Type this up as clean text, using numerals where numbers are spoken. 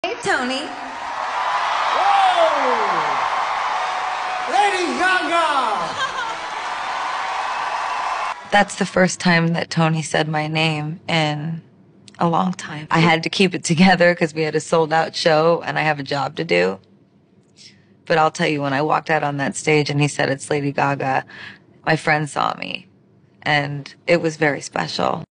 Hey, Tony. Whoa! Lady Gaga! That's the first time that Tony said my name in a long time. I had to keep it together because we had a sold-out show and I have a job to do. But I'll tell you, when I walked out on that stage and he said, "It's Lady Gaga," my friend saw me, and it was very special.